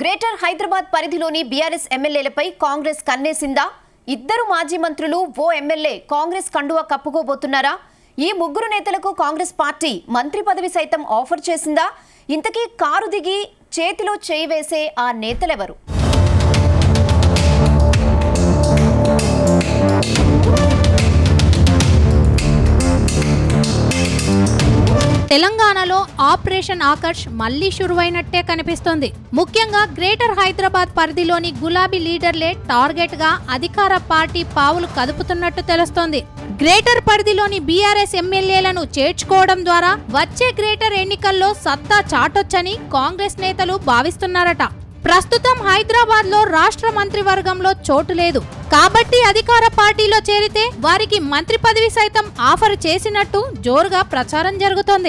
Greater Hyderabad పరిధిలోని BRS ఎమ్మెల్యేలపై Congress కన్నేసిందా? ఇద్దరు మాజీ మంత్రులు ఓ ఎమ్మెల్యే కాంగ్రెస్ కండువా కప్పుకోబోతున్నారా? ఈ ముగ్గురు నేతలకు కాంగ్రెస్ పార్టీ మంత్రి పదవి సైతం ఆఫర్ చేసిందా? ఇంతకీ కారు దిగి చేతిలో చేయి వేసే ఆ నేతలెవరు? తెలంగాణలో ఆపరేషన్ ఆకర్ష్ మళ్లీ షురువైనట్టే కనిపిస్తోంది. ముఖ్యంగా గ్రేటర్ హైదరాబాద్ పరిధిలోని గులాబీ లీడర్లే టార్గెట్ గా అధికార పార్టీ పావులు కదుపుతున్నట్టు తెలుస్తోంది. గ్రేటర్ పరిధిలోని బీఆర్ఎస్ ఎమ్మెల్యేలను చేర్చుకోవడం ద్వారా వచ్చే గ్రేటర్ ఎన్నికల్లో సత్తా చాటొచ్చని కాంగ్రెస్ నేతలు భావిస్తున్నారట. ప్రస్తుతం హైదరాబాద్ లో రాష్ట్ర మంత్రివర్గంలో చోటు లేదు కాబట్టి అధికార పార్టీలో చేరితే వారికి మంత్రి పదవి సైతం ఆఫర్ చేసినట్టు జోరుగా ప్రచారం జరుగుతోంది.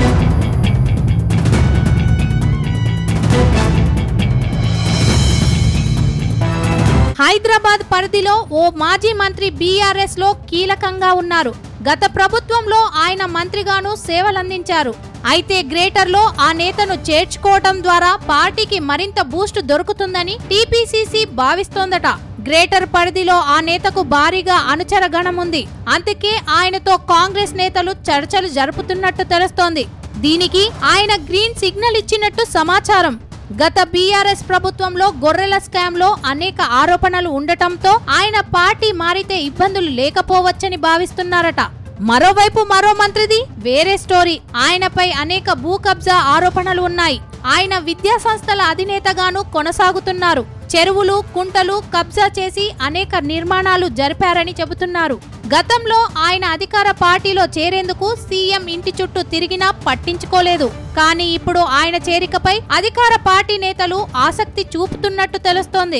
హైదరాబాద్ పరిధిలో ఓ మాజీ మంత్రి బీఆర్ఎస్ లో కీలకంగా ఉన్నారు. గత ప్రభుత్వంలో ఆయన మంత్రిగాను సేవలందించారు. అయితే గ్రేటర్ లో ఆ నేతను చేర్చుకోవడం ద్వారా పార్టీకి మరింత బూస్ట్ దొరుకుతుందని టీపీసీసీ భావిస్తోందట. గ్రేటర్ పరిధిలో ఆ నేతకు భారీగా అనుచర గణముంది. అందుకే ఆయనతో కాంగ్రెస్ నేతలు చర్చలు జరుపుతున్నట్టు తెలుస్తోంది. దీనికి ఆయన గ్రీన్ సిగ్నల్ ఇచ్చినట్టు సమాచారం. గత బీఆర్ఎస్ ప్రభుత్వంలో గొర్రెల స్కామ్ లో అనేక ఆరోపణలు ఉండటంతో ఆయన పార్టీ మారితే ఇబ్బందులు లేకపోవచ్చని భావిస్తున్నారట. మరోవైపు మరో మంత్రిది వేరే స్టోరీ. ఆయనపై అనేక భూ కబ్జా ఆరోపణలు ఉన్నాయి. ఆయన విద్యా సంస్థల అధినేతగాను కొనసాగుతున్నారు. చెరువులు, కుంటలు కబ్జా చేసి అనేక నిర్మాణాలు జరిపారని చెబుతున్నారు. గతంలో ఆయన అధికార పార్టీలో చేరేందుకు సీఎం ఇంటి చుట్టూ తిరిగినా పట్టించుకోలేదు. కానీ ఇప్పుడు ఆయన చేరికపై అధికార పార్టీ నేతలు ఆసక్తి చూపుతున్నట్టు తెలుస్తోంది.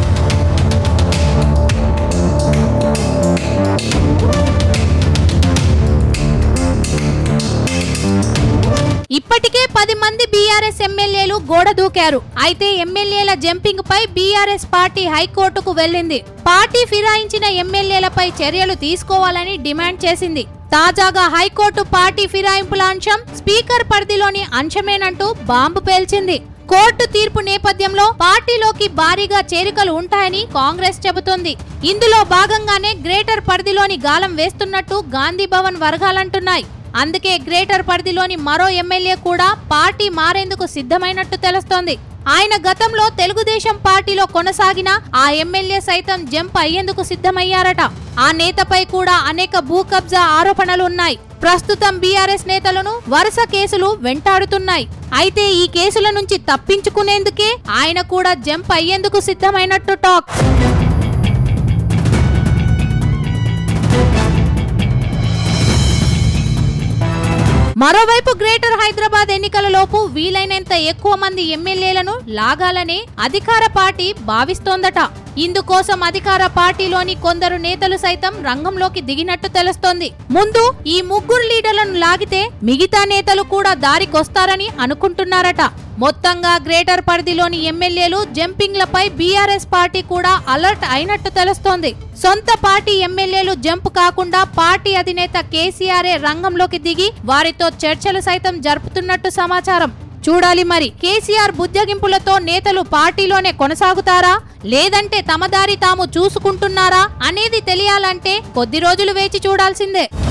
ఇప్పటికే 10 మంది బీఆర్ఎస్ ఎమ్మెల్యేలు గోడ దూకారు. అయితే ఎమ్మెల్యేల జంపింగ్ పై బీఆర్ఎస్ పార్టీ హైకోర్టుకు వెళ్లింది. పార్టీ ఫిరాయించిన ఎమ్మెల్యేలపై చర్యలు తీసుకోవాలని డిమాండ్ చేసింది. తాజాగా హైకోర్టు పార్టీ ఫిరాయింపుల అంశం స్పీకర్ పరిధిలోని అంశమేనంటూ బాంబు పేల్చింది. కోర్టు తీర్పు నేపథ్యంలో పార్టీలోకి భారీగా చేరికలు ఉంటాయని కాంగ్రెస్ చెబుతోంది. ఇందులో భాగంగానే గ్రేటర్ పరిధిలోని గాలం వేస్తున్నట్టు గాంధీ భవన్ వర్గాలంటున్నాయి. అందుకే గ్రేటర్ పరిధిలోని మరో ఎమ్మెల్యే కూడా పార్టీ మారేందుకు సిద్ధమైనట్టు తెలుస్తోంది. ఆయన గతంలో తెలుగుదేశం పార్టీలో కొనసాగిన ఆ ఎమ్మెల్యే సైతం జంప్ అయ్యేందుకు సిద్ధమయ్యారట. ఆ నేతపై కూడా అనేక భూ కబ్జా ఆరోపణలు ఉన్నాయి. ప్రస్తుతం బీఆర్ఎస్ నేతలను వరుస కేసులు వెంటాడుతున్నాయి. అయితే ఈ కేసుల నుంచి తప్పించుకునేందుకే ఆయన కూడా జంప్ అయ్యేందుకు సిద్ధమైనట్టు టాక్. మరోవైపు గ్రేటర్ హైదరాబాద్ ఎన్నికల లోపు వీలైనంత ఎక్కువ మంది ఎమ్మెల్యేలను లాగాలనే అధికార పార్టీ భావిస్తోందట. ఇందుకోసం అధికార పార్టీలోని కొందరు నేతలు సైతం రంగంలోకి దిగినట్టు తెలుస్తోంది. ముందు ఈ ముగ్గురు లీడర్లను లాగితే మిగతా నేతలు కూడా దారికొస్తారని అనుకుంటున్నారట. మొత్తంగా గ్రేటర్ పరిధిలోని ఎమ్మెల్యేలు జంపింగ్లపై బీఆర్ఎస్ పార్టీ కూడా అలర్ట్ అయినట్టు తెలుస్తోంది. సొంత పార్టీ ఎమ్మెల్యేలు జంప్ కాకుండా పార్టీ అధినేత కేసీఆర్ రంగంలోకి దిగి వారితో చర్చలు సైతం జరుపుతున్నట్టు సమాచారం. చూడాలి మరి కేసీఆర్ బుజ్జగింపులతో నేతలు పార్టీలోనే కొనసాగుతారా లేదంటే తమ దారి తాము చూసుకుంటున్నారా అనేది తెలియాలంటే కొద్ది రోజులు వేచి చూడాల్సిందే.